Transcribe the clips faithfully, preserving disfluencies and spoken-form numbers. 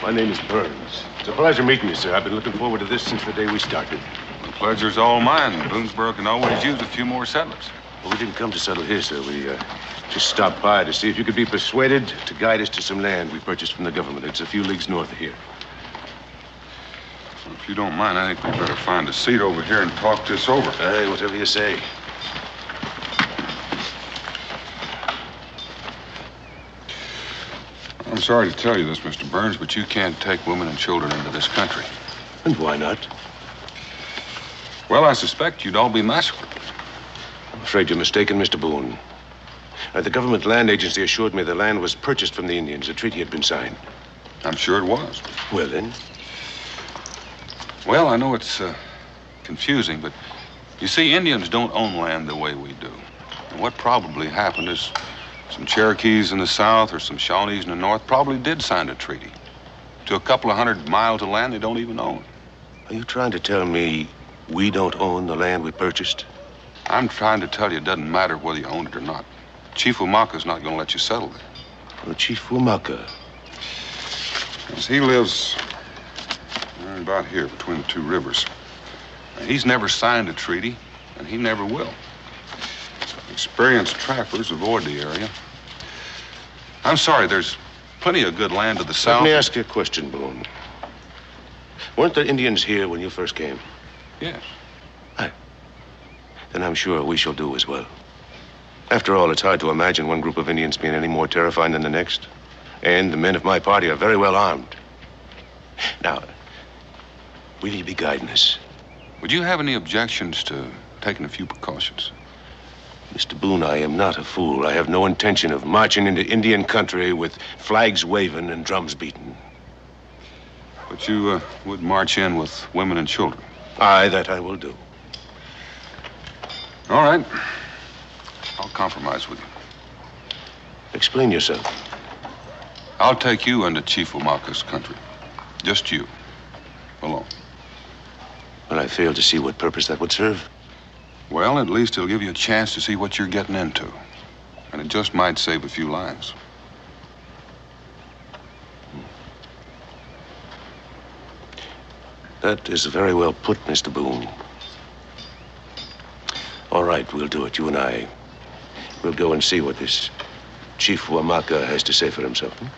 My name is Burns. It's a pleasure meeting you, sir. I've been looking forward to this since the day we started. The pleasure's all mine. Boonesboro can always use a few more settlers. Well, we didn't come to settle here, sir. We uh, just stopped by to see if you could be persuaded to guide us to some land we purchased from the government. It's a few leagues north of here. Well, if you don't mind, I think we better find a seat over here and talk this over. Hey, whatever you say. I'm sorry to tell you this, Mister Burns, but you can't take women and children into this country. And why not? Well, I suspect you'd all be massacred. I'm afraid you're mistaken, Mister Boone. Uh, the government land agency assured me the land was purchased from the Indians. A treaty had been signed. I'm sure it was. Well, then? Well, I know it's uh, confusing, but you see, Indians don't own land the way we do. And what probably happened is some Cherokees in the south or some Shawnees in the north probably did sign a treaty to a couple of hundred miles of land they don't even own. Are you trying to tell me we don't own the land we purchased? I'm trying to tell you it doesn't matter whether you own it or not. Chief Umaka's not going to let you settle there. Well, Chief Umaka? Yes, he lives uh, about here between the two rivers. And he's never signed a treaty, and he never will. Experienced trappers avoid the area. I'm sorry, there's plenty of good land to the south. Let me ask you a question, Boone. Weren't there Indians here when you first came? Yes. Aye. Then I'm sure we shall do as well. After all, it's hard to imagine one group of Indians being any more terrifying than the next. And the men of my party are very well armed. Now, will you be guiding us? Would you have any objections to taking a few precautions? Mister Boone, I am not a fool. I have no intention of marching into Indian country with flags waving and drums beating. But you uh, would march in with women and children? Aye, that I will do. All right. I'll compromise with you. Explain yourself. I'll take you into Chief Umaka's country. Just you. Alone. Well, I fail to see what purpose that would serve. Well, at least he'll give you a chance to see what you're getting into. And it just might save a few lives. That is very well put, Mister Boone. All right, we'll do it, you and I. We'll go and see what this Chief Umaka has to say for himself. Hmm?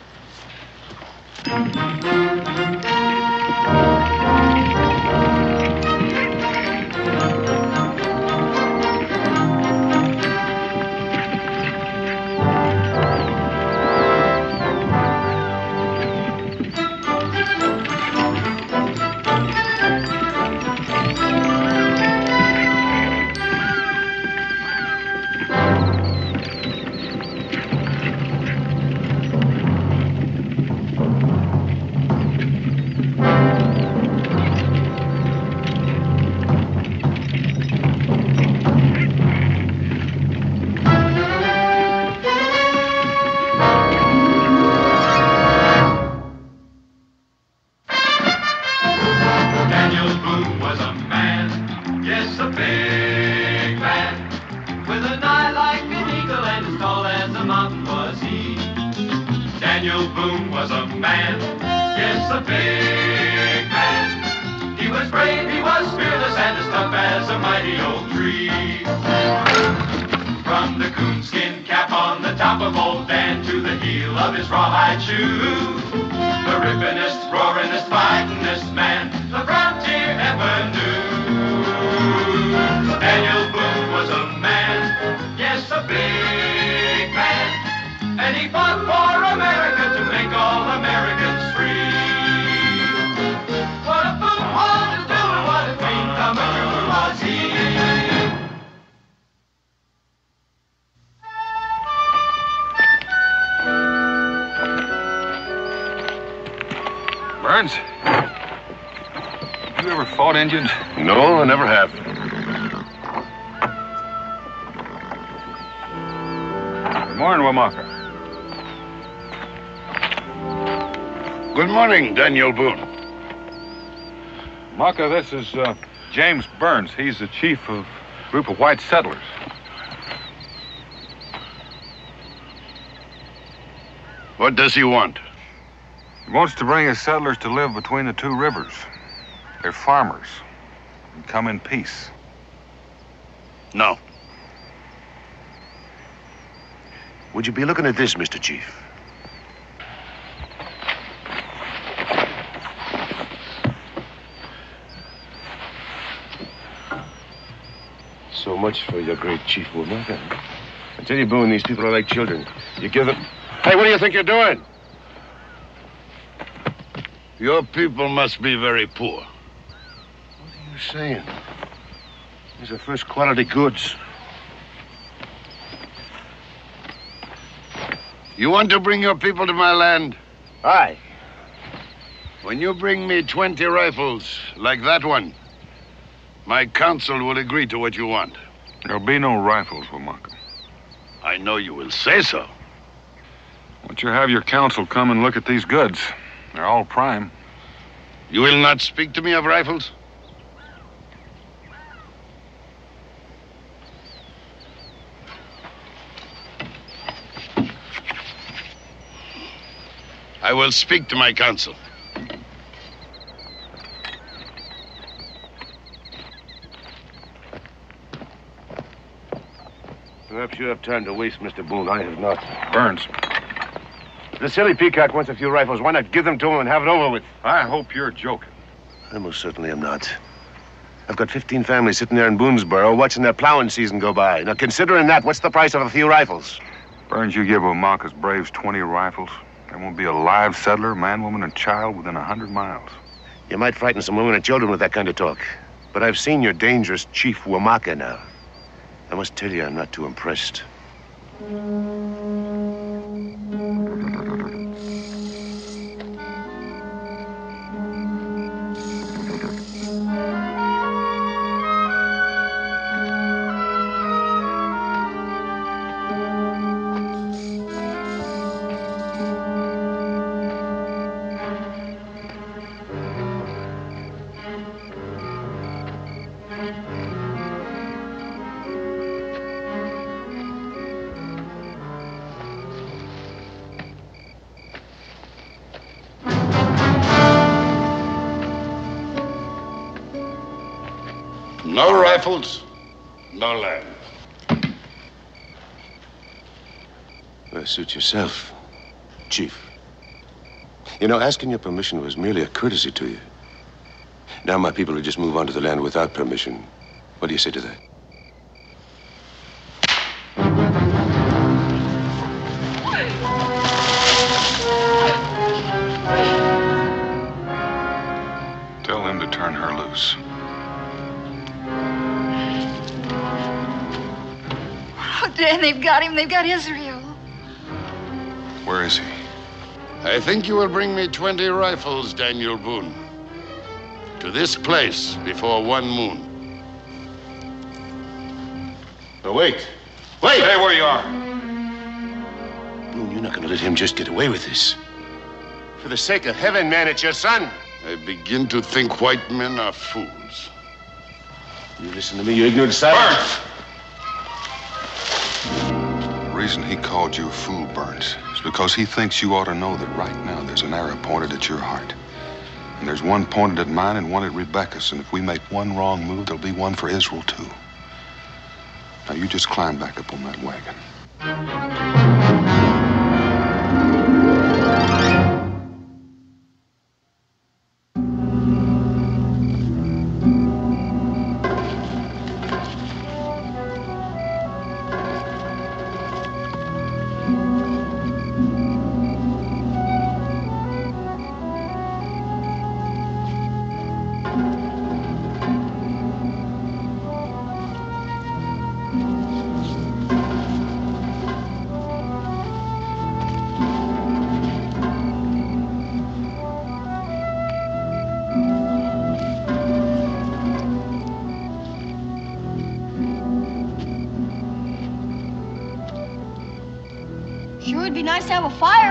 Boone was a man, yes, a big man. He was brave, he was fearless, and as tough as a mighty old tree. From the coonskin cap on the top of old Dan to the heel of his rawhide shoe, the rippinest, roaringest, fightingest man the frontier ever knew. Daniel Boone was a man, yes, a big man, and he fought for America to make all Americans free. What a Boone wanted to do and what a dream come true was he. Burns, you ever fought Indians? No, I never have. Good morning, Wamaka. Good morning, Daniel Boone. Wamaka, this is uh, James Burns. He's the chief of a group of white settlers. What does he want? He wants to bring his settlers to live between the two rivers. They're farmers and come in peace. No. Would you be looking at this, Mister Chief? So much for your great Chief Womack. I tell you, Boone, these people are like children. You give them... Hey, what do you think you're doing? Your people must be very poor. What are you saying? These are first quality goods. You want to bring your people to my land? Aye. When you bring me twenty rifles like that one, my council will agree to what you want. There'll be no rifles, Womack. I know you will say so. Why don't you have your council come and look at these goods? They're all prime. You will not speak to me of rifles? I will speak to my council. Perhaps you have time to waste, Mister Boone. I have not. Burns, The silly peacock wants a few rifles. Why not give them to him and have it over with? I hope you're joking. I most certainly am not. I've got fifteen families sitting there in Boonesboro watching their plowing season go by. Now, considering that, what's the price of a few rifles? Burns, you give Womack's braves twenty rifles, there won't be a live settler, man, woman, and child within a hundred miles. You might frighten some women and children with that kind of talk. But I've seen your dangerous Chief Womack now. I must tell you, I'm not too impressed. No rifles, no land. Well, suit yourself, Chief. You know, asking your permission was merely a courtesy to you. Now my people will just move onto the land without permission. What do you say to that? Tell them to turn her loose. Oh, Dan, they've got him. They've got Israel. Where is he? I think you will bring me twenty rifles, Daniel Boone. To this place before one moon. No, wait. Wait! Stay where you are. Boone, you're not going to let him just get away with this. For the sake of heaven, man, it's your son. I begin to think white men are fools. You listen to me, you ignorant savage. Burns! The reason he called you a fool, Burns, is because he thinks you ought to know that right now there's an arrow pointed at your heart. And there's one pointed at mine and one at Rebecca's. And if we make one wrong move, there'll be one for Israel, too. Now, you just climb back up on that wagon. Sure would be nice to have a fire.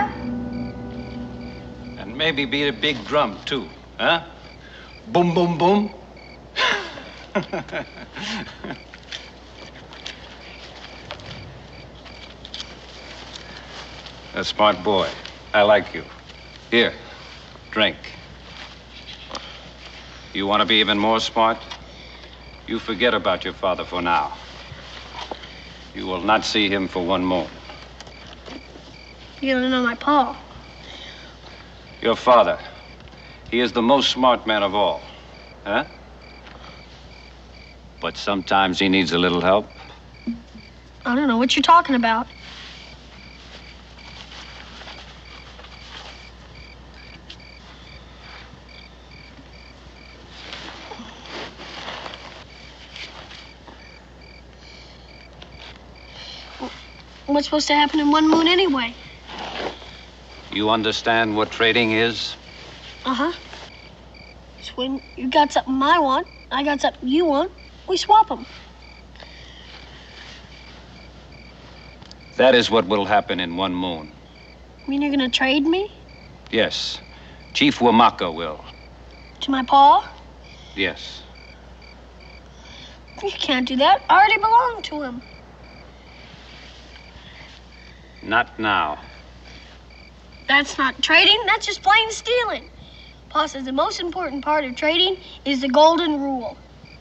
And maybe beat a big drum, too, huh? Boom, boom, boom. A smart boy. I like you. Here, Drink. You want to be even more smart? You forget about your father for now. You will not see him for one moon. You don't know my pa. Your father. He is the most smart man of all. Huh? But sometimes he needs a little help. I don't know what you're talking about. What's supposed to happen in one moon anyway? You understand what trading is? Uh-huh. It's when you got something I want, I got something you want, we swap them. That is what will happen in one moon. You mean you're gonna trade me? Yes. Chief Wamaka will. To my pa? Yes. You can't do that. I already belong to him. Not now. That's not trading, that's just plain stealing. Pa says the most important part of trading is the golden rule.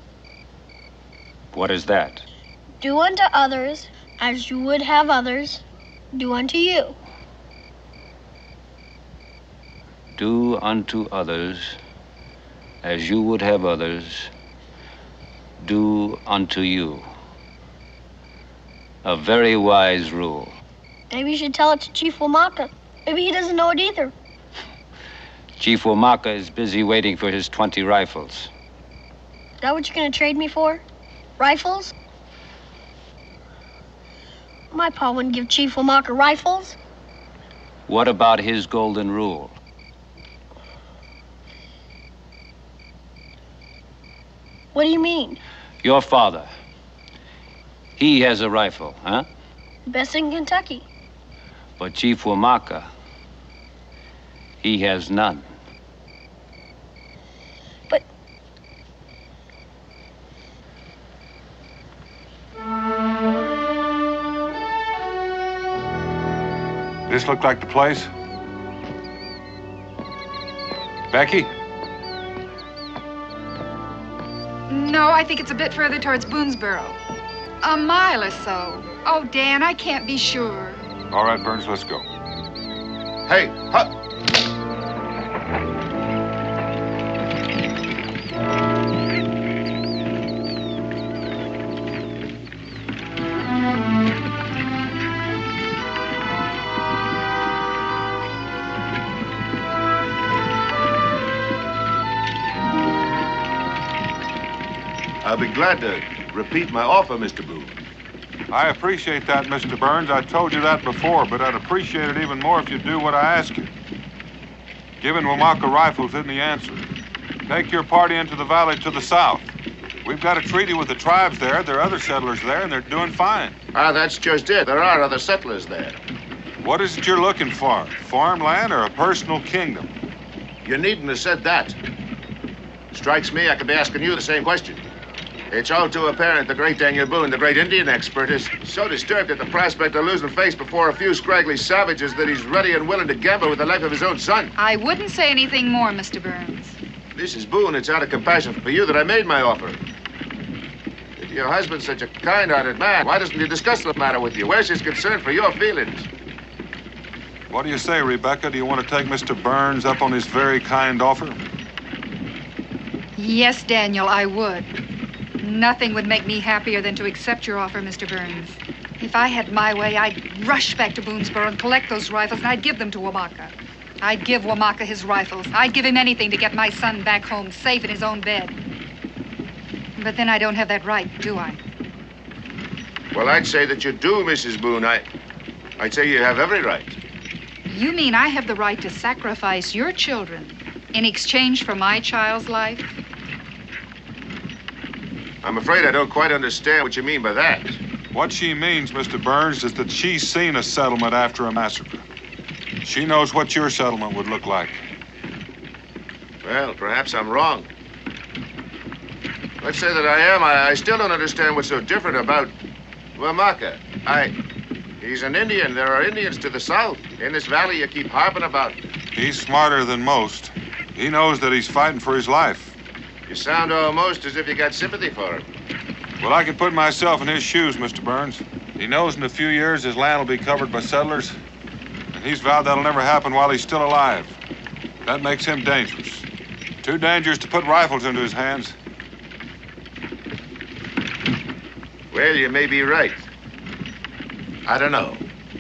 What is that? Do unto others as you would have others do unto you. Do unto others as you would have others do unto you. A very wise rule. Maybe you should tell it to Chief Wamaka. Maybe he doesn't know it either. Chief Wamaka is busy waiting for his twenty rifles. Is that what you're gonna trade me for? Rifles? My pa wouldn't give Chief Wamaka rifles. What about his golden rule? What do you mean? Your father. He has a rifle, huh? The best in Kentucky. But Chief Wamaka, he has none. But This look like the place? Becky? No, I think it's a bit further towards Boonesboro. A mile or so. Oh, Dan, I can't be sure. All right, Burns, let's go. Hey, huh? I'll be glad to repeat my offer, Mister Boone. I appreciate that, Mister Burns. I told you that before, but I'd appreciate it even more if you'd do what I ask you. Giving Wamaka rifles isn't the answer. Take your party into the valley to the south. We've got a treaty with the tribes there. There are other settlers there, and they're doing fine. Ah, that's just it. There are other settlers there. What is it you're looking for? Farmland or a personal kingdom? You needn't have said that. Strikes me I could be asking you the same question. It's all too apparent the great Daniel Boone, the great Indian expert, is so disturbed at the prospect of losing face before a few scraggly savages that he's ready and willing to gamble with the life of his own son. I wouldn't say anything more, Mister Burns. Missus Boone, it's out of compassion for you that I made my offer. If your husband's such a kind-hearted man, why doesn't he discuss the matter with you? Where's his concern for your feelings? What do you say, Rebecca? Do you want to take Mister Burns up on his very kind offer? Yes, Daniel, I would. Nothing would make me happier than to accept your offer, Mister Burns. If I had my way, I'd rush back to Boonesboro and collect those rifles, and I'd give them to Wamaka. I'd give Wamaka his rifles. I'd give him anything to get my son back home, safe in his own bed. But then I don't have that right, do I? Well, I'd say that you do, Missus Boone. I, I'd say you have every right. You mean I have the right to sacrifice your children in exchange for my child's life? I'm afraid I don't quite understand what you mean by that. What she means, Mister Burns, is that she's seen a settlement after a massacre. She knows what your settlement would look like. Well, perhaps I'm wrong. Let's say that I am. I, I still don't understand what's so different about Wamaka. I... He's an Indian. There are Indians to the south. In this valley you keep harping about. He's smarter than most. He knows that he's fighting for his life. You sound almost as if you got sympathy for him. Well, I can put myself in his shoes, Mister Burns. He knows in a few years his land will be covered by settlers, and he's vowed that'll never happen while he's still alive. That makes him dangerous. Too dangerous to put rifles into his hands. Well, you may be right. I don't know.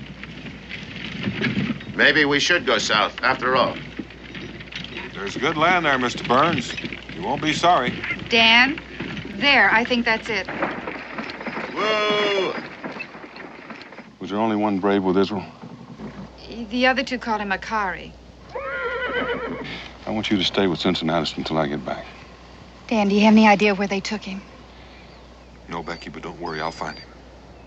Maybe we should go south, after all. There's good land there, Mister Burns. You won't be sorry. Dan, there, I think that's it. Whoa! Was there only one brave with Israel? The other two called him Akari. I want you to stay with Cincinnatus until I get back. Dan, do you have any idea where they took him? No, Becky, but don't worry, I'll find him.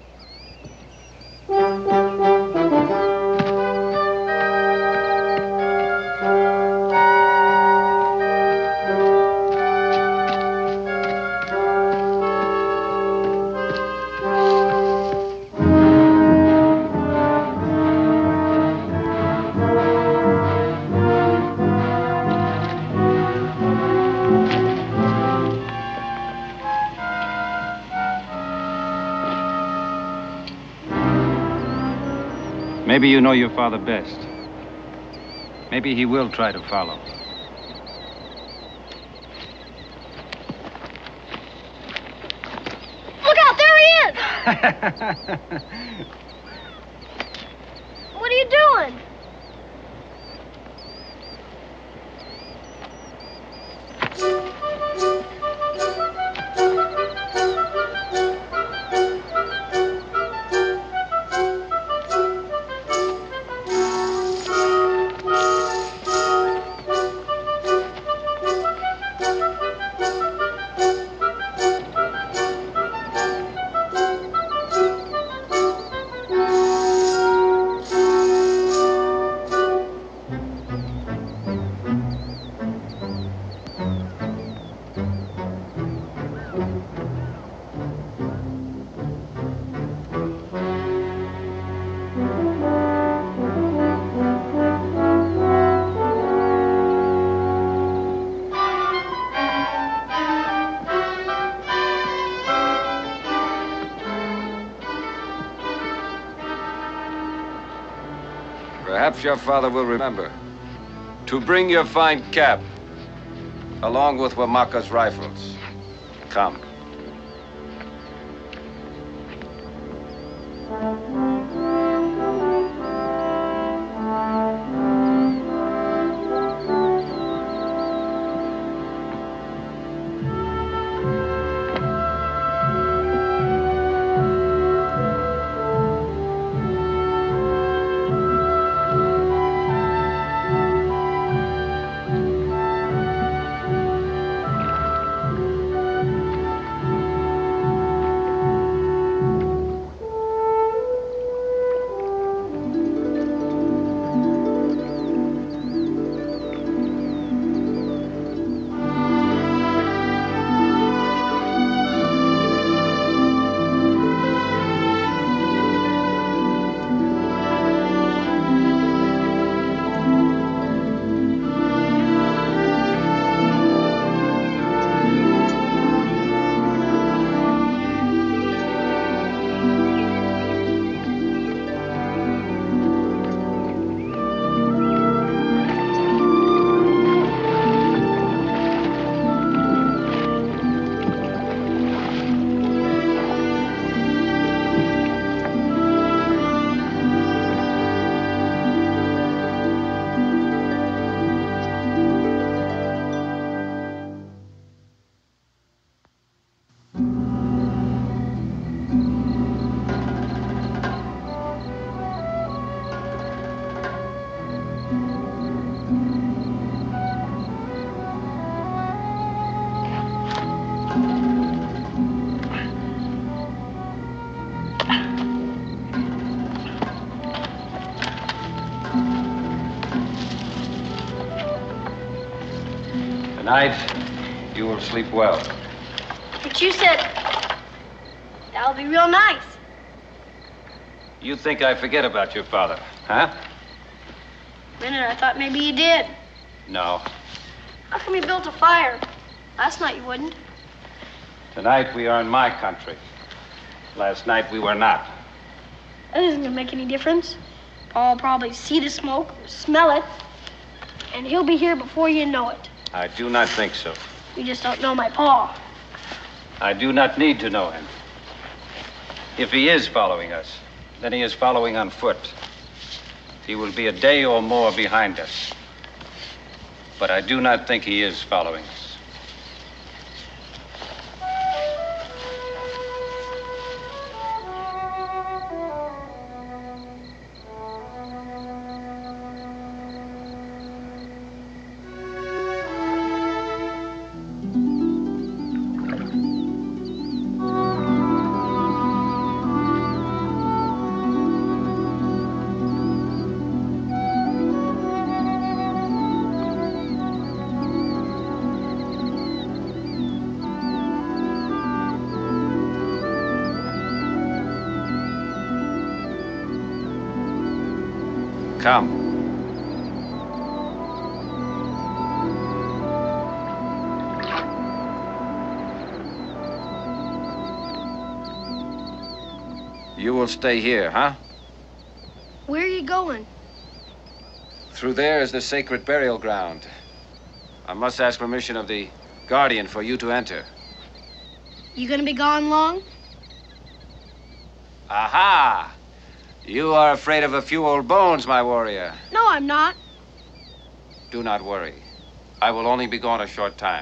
Maybe you know your father best. Maybe he will try to follow. Look out, there he is! What are you doing? Perhaps your father will remember to bring your fine cap along with Wamaka's rifles. Come. Tonight, you will sleep well. But you said that'll be real nice. You think I forget about your father, huh? A minute, I thought maybe you did. No. How come you built a fire? Last night you wouldn't. Tonight we are in my country. Last night we were not. That isn't gonna make any difference. Paul will probably see the smoke, or smell it, and he'll be here before you know it. I do not think so. You just don't know my Pa. I do not need to know him. If he is following us, then he is following on foot. He will be a day or more behind us. But I do not think he is following us. Come. You will stay here, huh? Where are you going? Through there is the sacred burial ground. I must ask permission of the guardian for you to enter. You gonna be gone long? Aha! You are afraid of a few old bones, my warrior. No, I'm not. Do not worry. I will only be gone a short time.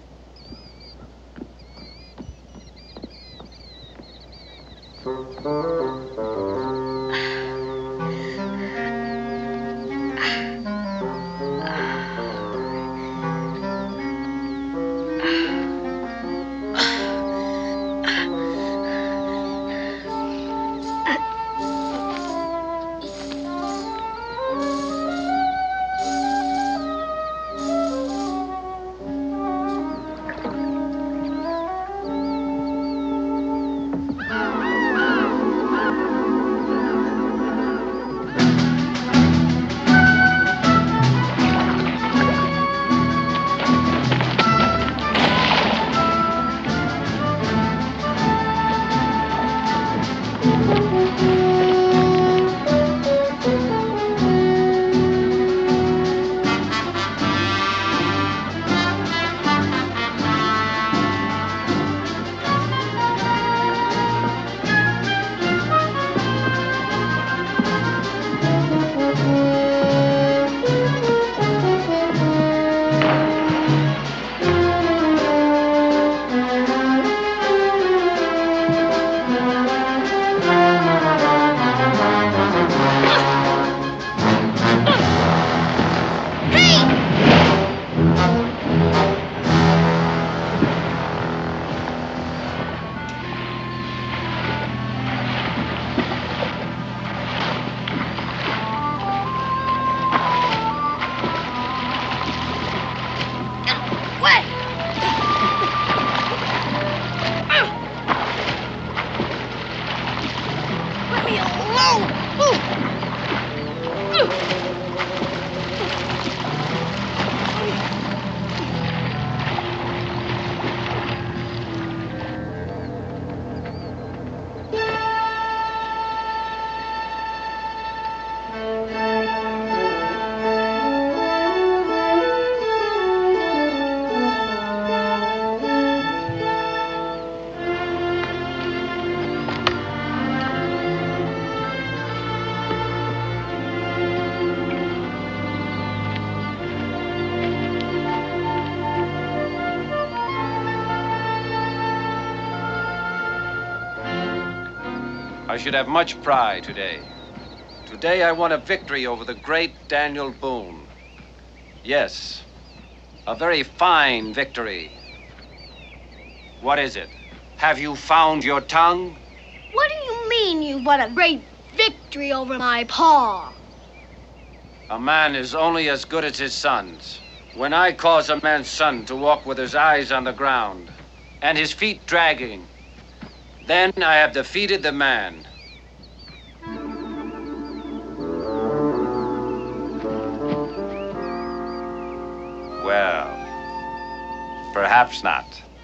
I should have much pride today. Today I won a victory over the great Daniel Boone. Yes, a very fine victory. What is it? Have you found your tongue? What do you mean you've won a great victory over my Pa? A man is only as good as his sons. When I cause a man's son to walk with his eyes on the ground and his feet dragging, then I have defeated the man. Well, Perhaps not.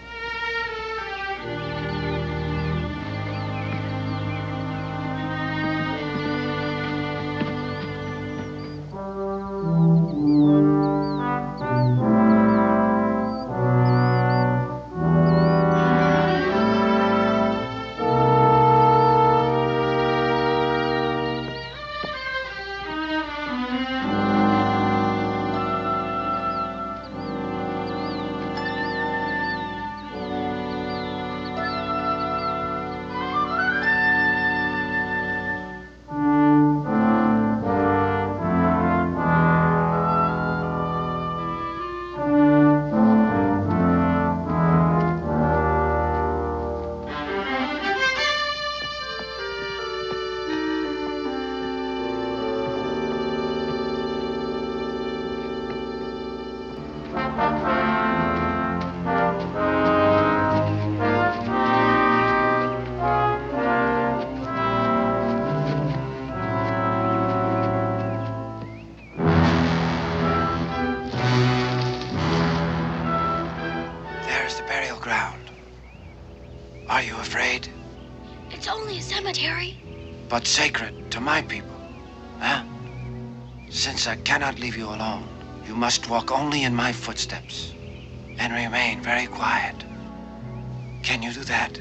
There's the burial ground. Are you afraid? It's only a cemetery. But sacred to my people, huh? Since I cannot leave you alone, you must walk only in my footsteps and remain very quiet. Can you do that?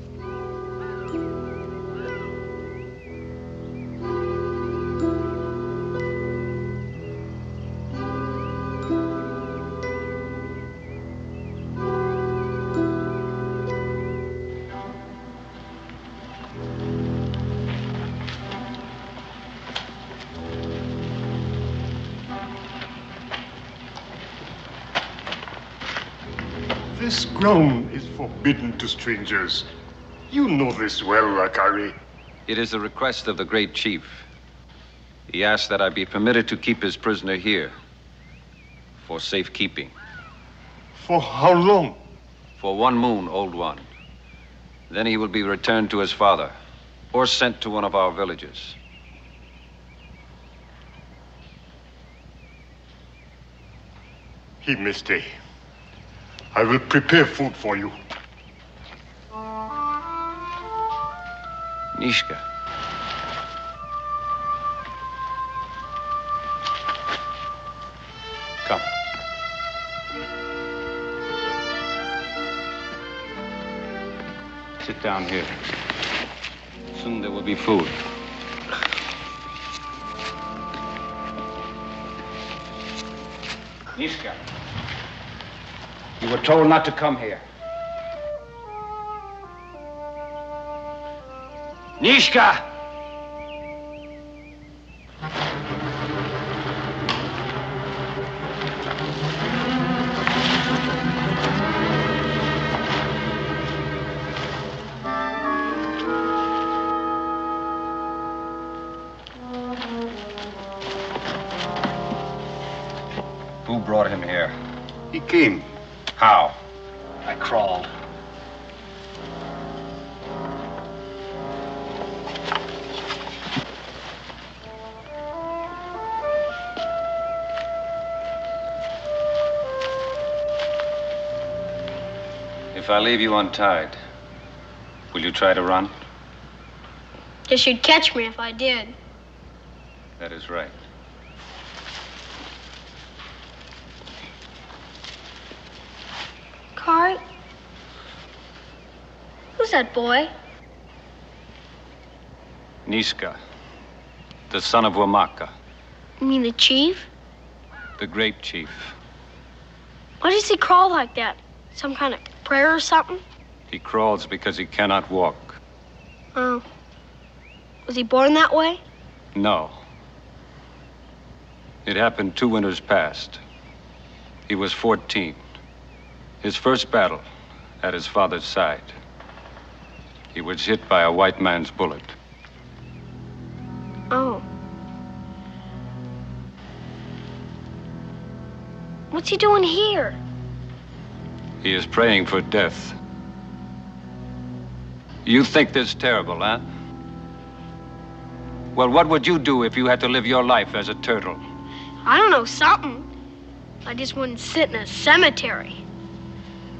This ground is forbidden to strangers. You know this well, Akari. It is the request of the great chief. He asked that I be permitted to keep his prisoner here for safekeeping. For how long? For one moon, old one. Then he will be returned to his father or sent to one of our villages. He may stay. I will prepare food for you. Nishka. Come. Sit down here. Soon there will be food. Nishka. You were told not to come here. Nishka! Who brought him here? He came. How? I crawled. If I leave you untied, will you try to run? Guess you'd catch me if I did. That is right. Kari? Who's that boy? Nishka, the son of Wamaka, You mean the chief? the great chief. Why does he crawl like that? Some kind of prayer or something? He crawls because he cannot walk. Oh. Was he born that way? No. It happened two winters past. He was fourteen. His first battle at his father's side. He was hit by a white man's bullet. Oh. What's he doing here? He is praying for death. You think this terrible, huh? Well, what would you do if you had to live your life as a turtle? I don't know, something. I just wouldn't sit in a cemetery.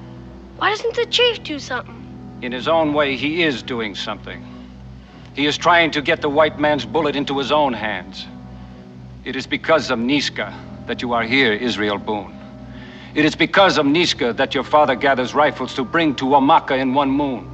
Why doesn't the chief do something? In his own way, he is doing something. He is trying to get the white man's bullet into his own hands. It is because of Niska that you are here, Israel Boone. It is because of Niska that your father gathers rifles to bring to Wamaka in one moon.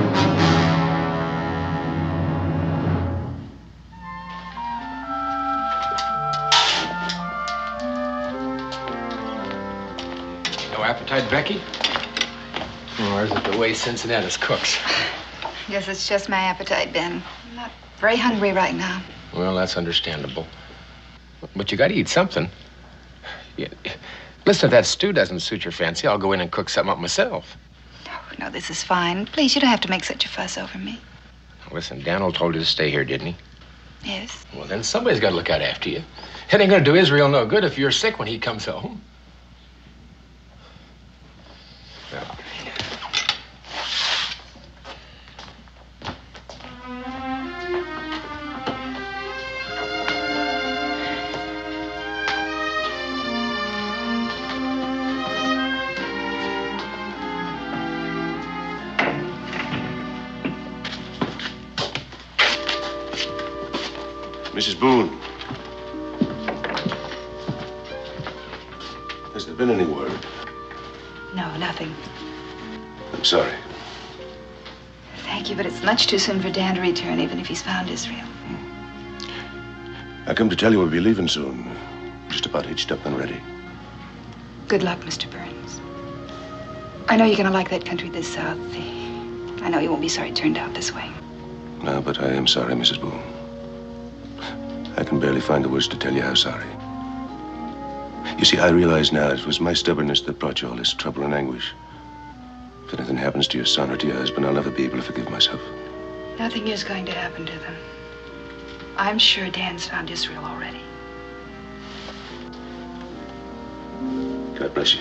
No appetite, Becky? Or is it the way Cincinnati's cooks? Yes, it's just my appetite, Ben. I'm not very hungry right now. Well, that's understandable. But you gotta eat something. Yeah. Listen, if that stew doesn't suit your fancy, I'll go in and cook something up myself. No, no, this is fine. Please, you don't have to make such a fuss over me. Listen, Daniel told you to stay here, didn't he? Yes. Well, then somebody's got to look out after you. It ain't gonna do Israel no good if you're sick when he comes home. Now. Missus Boone. Has there been any word? No, nothing. I'm sorry. Thank you, but it's much too soon for Dan to return, even if he's found Israel. I come to tell you we'll be leaving soon. Just about hitched up and ready. Good luck, Mister Burns. I know you're going to like that country this south. I know you won't be sorry it turned out this way. No, but I am sorry, Missus Boone. I can barely find the words to tell you how sorry. You see, I realize now it was my stubbornness that brought you all this trouble and anguish. If anything happens to your son or to your husband, I'll never be able to forgive myself. Nothing is going to happen to them. I'm sure Dan's found Israel already. God bless you.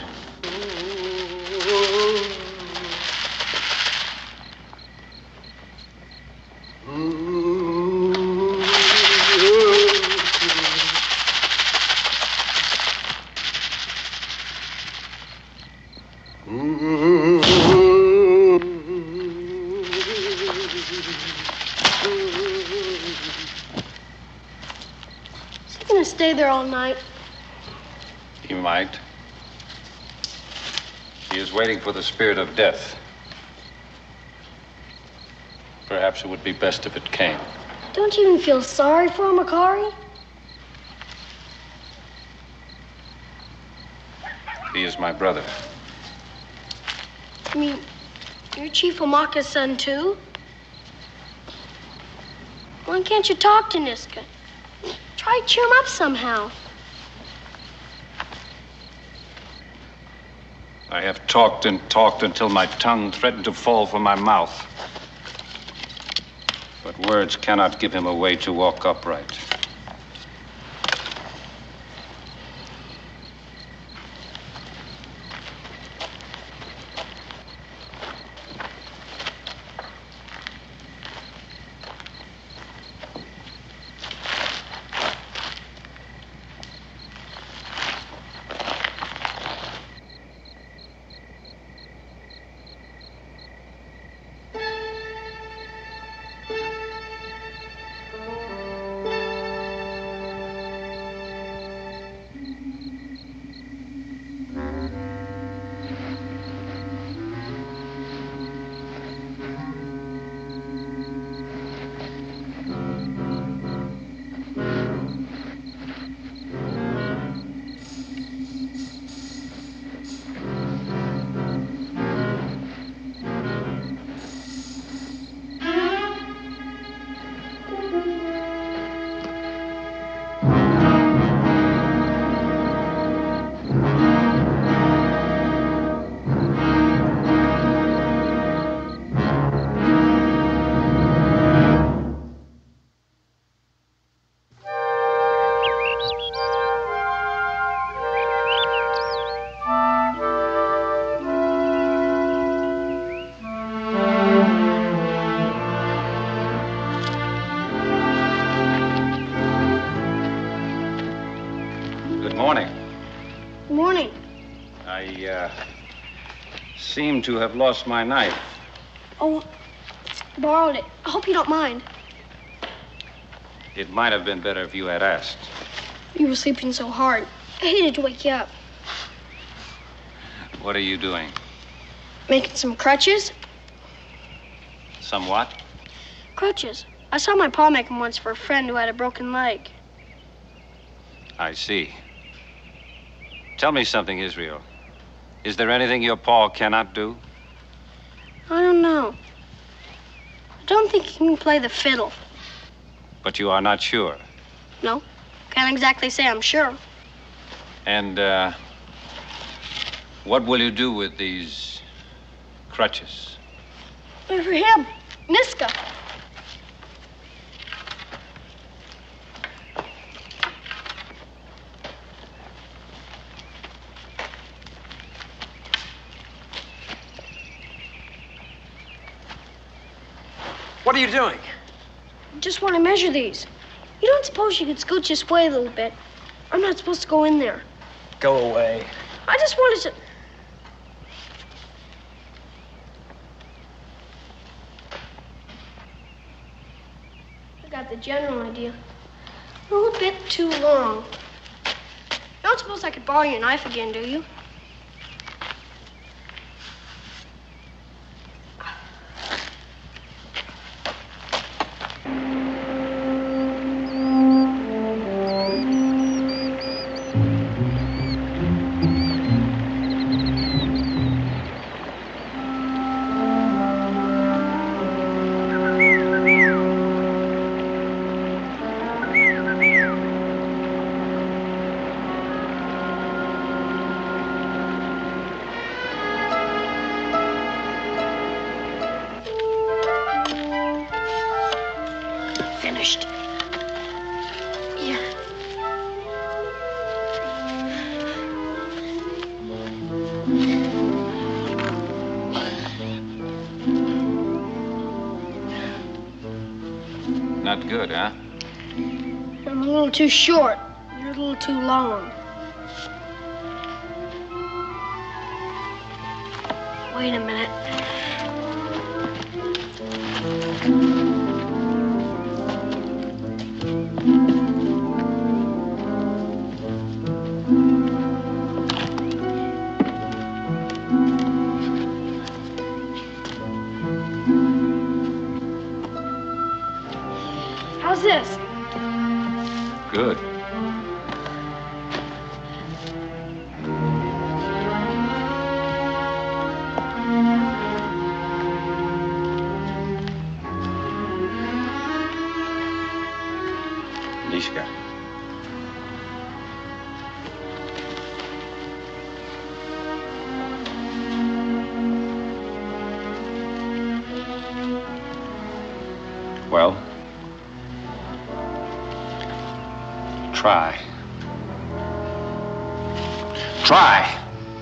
Stay there all night. He might. He is waiting for the spirit of death. Perhaps it would be best if it came. Don't you even feel sorry for him, Akari? He is my brother. I mean, you're Chief Wamaka's son, too? Why can't you talk to Niska? Try to cheer him up somehow. I have talked and talked until my tongue threatened to fall from my mouth. But words cannot give him a way to walk upright. seem to have lost my knife. Oh, borrowed it. I hope you don't mind. It might have been better if you had asked. You were sleeping so hard. I hated to wake you up. What are you doing? Making some crutches? Somewhat? Crutches. I saw my pa make them once for a friend who had a broken leg. I see. Tell me something, Israel. Is there anything your pa cannot do? I don't know. I don't think he can play the fiddle. But you are not sure. No, can't exactly say I'm sure. And, uh, what will you do with these crutches? They're for him, Niska. What are you doing? Just want to measure these. You don't suppose you could scooch this way a little bit? I'm not supposed to go in there. Go away. I just wanted to... I got the general idea. A little bit too long. You don't suppose I could borrow your knife again, do you? Finished. Here. Not good, huh? I'm a little too short. You're a little too long. Wait a minute. How's this? Good. Lishka. Well? Try. Try.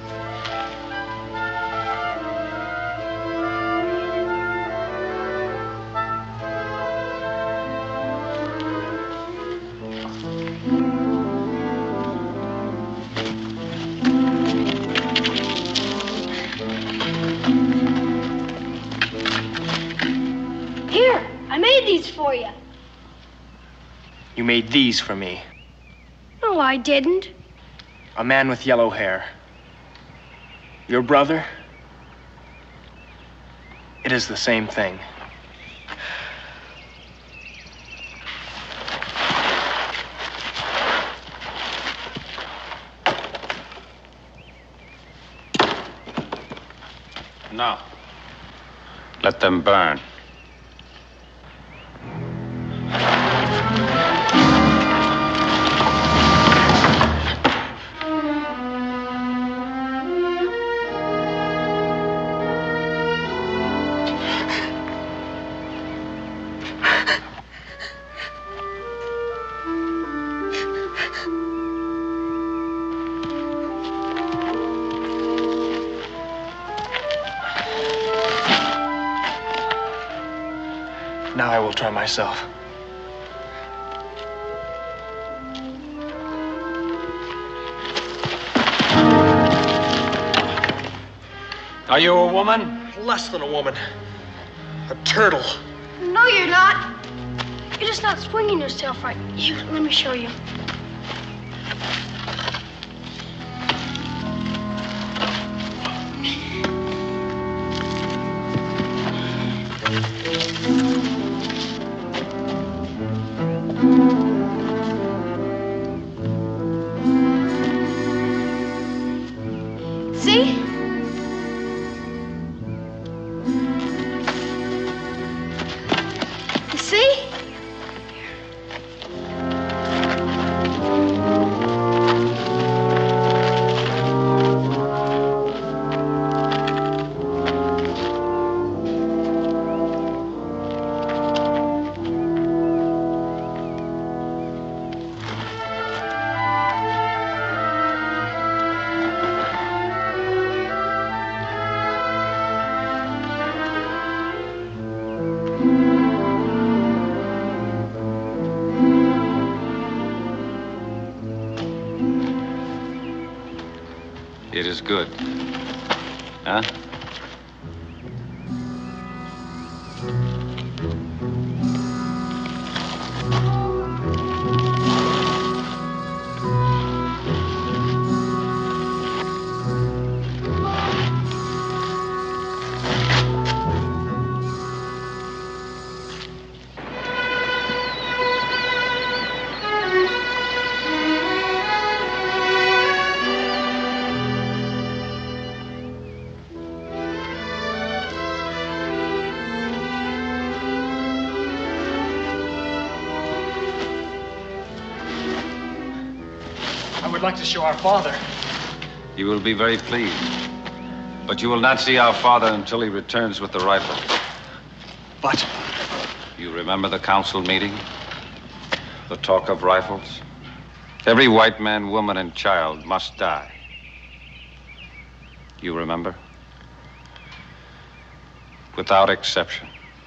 Here, I made these for you. You made these for me. No, I didn't. A man with yellow hair. Your brother? It is the same thing. No. Let them burn. Now I will try myself. Are you a woman? Less than a woman. A turtle. No, you're not. You're just not swinging yourself right. Here, let me show you. See? You see? It is good. Huh? I would like to show our father. You will be very pleased. But you will not see our father until he returns with the rifle. But you remember the council meeting? The talk of rifles? Every white man, woman, and child must die. You remember? Without exception.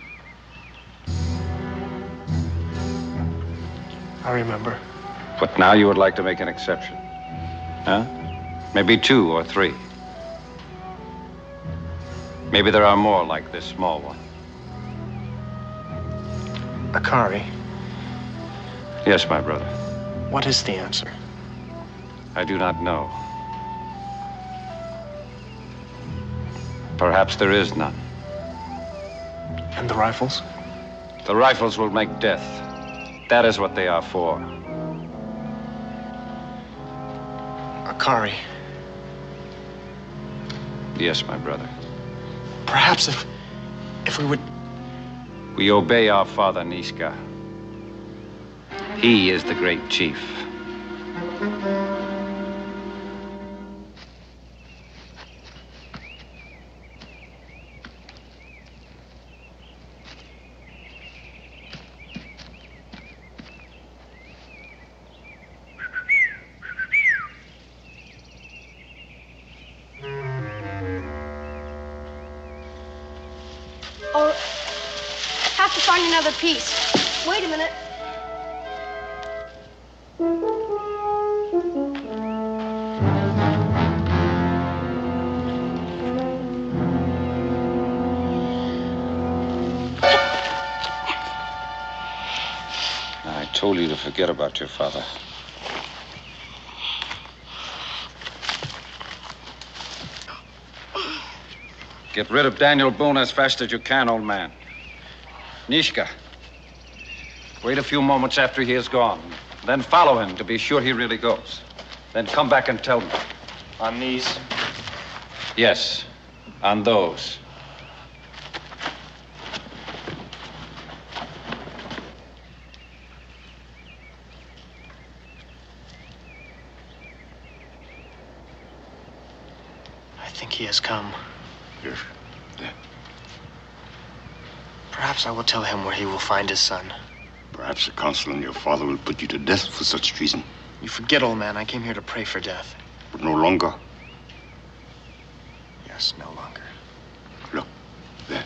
I remember. But now you would like to make an exception. Huh? Maybe two or three. Maybe there are more like this small one. Akari, Yes, my brother. what is the answer? I do not know. Perhaps there is none. And the rifles? The rifles will make death. That is what they are for. Akari, Yes, my brother. perhaps if, if we would... We obey our father, Niska. He is the great chief. Or have to find another piece. Wait a minute. I told you to forget about your father. Get rid of Daniel Boone as fast as you can, old man. Nishka, wait a few moments after he is gone. Then follow him to be sure he really goes. Then come back and tell me. On these? Yes, on those. I think he has come. Yes. Perhaps I will tell him where he will find his son. Perhaps the council and your father will put you to death for such treason. You forget, old man, I came here to pray for death. But no longer. Yes, no longer. Look, there.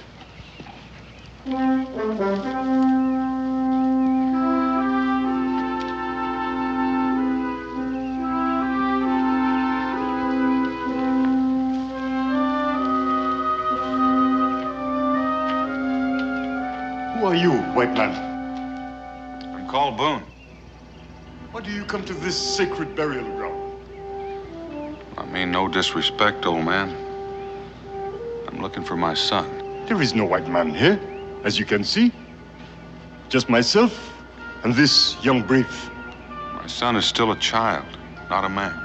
you, white man? I'm called Boone. Why do you come to this sacred burial ground? I mean no disrespect, old man. I'm looking for my son. There is no white man here, as you can see. Just myself and this young brave. My son is still a child, not a man.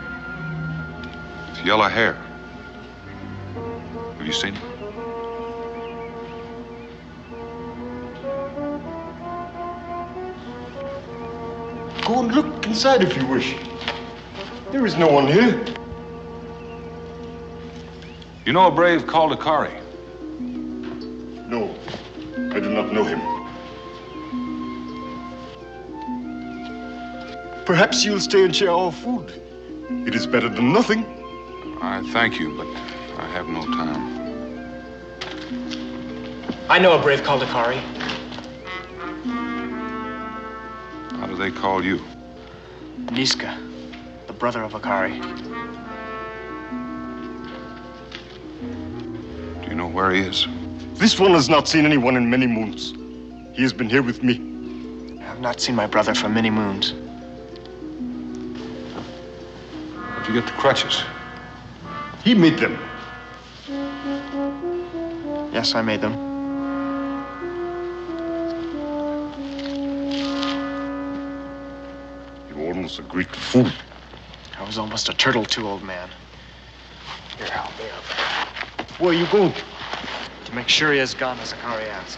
With yellow hair. Have you seen him? Go and look inside if you wish. There is no one here. You know a brave called Akari? No, I do not know him. Perhaps you'll stay and share our food. It is better than nothing. I thank you, but I have no time. I know a brave called Akari. How do they call you? Niska, the brother of Akari. Do you know where he is? This one has not seen anyone in many moons. He has been here with me. I have not seen my brother for many moons. Where'd you get the crutches? He made them. Yes, I made them. You're almost a great fool. I was almost a turtle too, old man. Here, help me up. Where are you going? To make sure he has gone as Akari asked.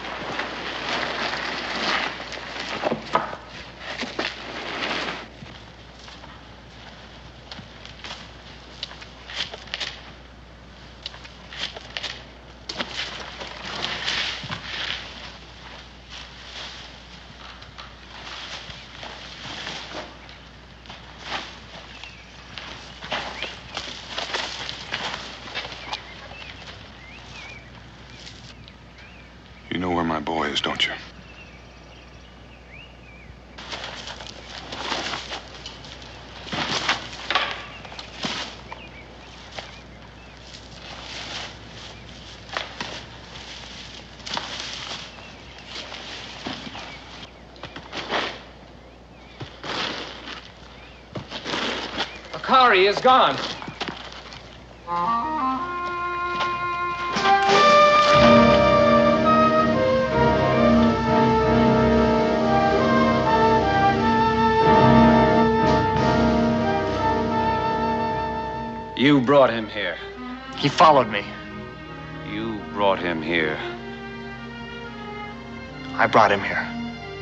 You know where my boy is, don't you? Akari is gone. You brought him here. He followed me. You brought him here. I brought him here.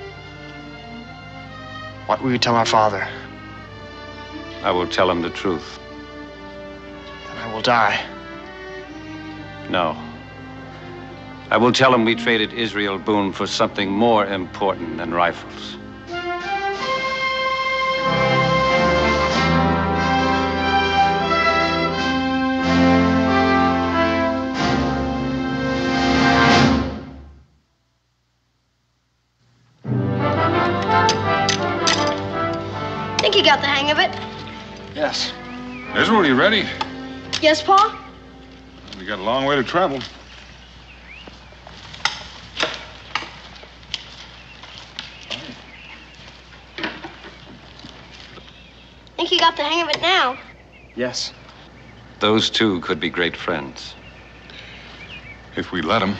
What will you tell our father? I will tell him the truth. Then I will die. No. I will tell him we traded Israel Boone for something more important than rifles. Think you got the hang of it? Yes. Israel, you ready? Yes, Pa? We got a long way to travel. Think you got the hang of it now? Yes. Those two could be great friends. If we let him.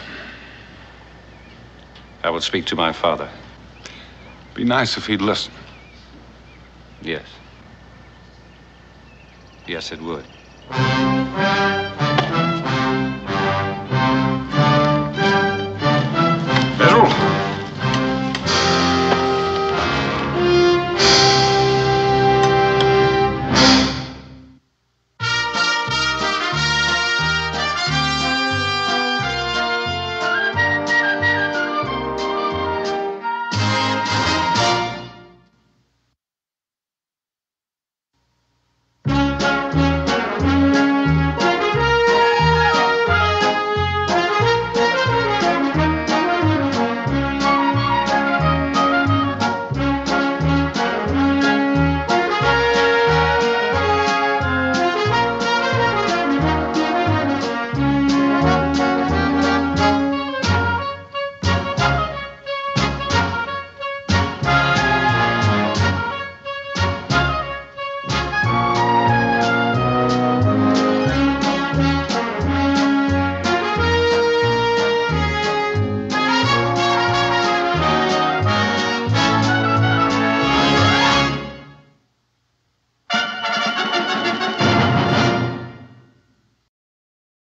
I will speak to my father. Be nice if he'd listen. Yes. Yes, it would.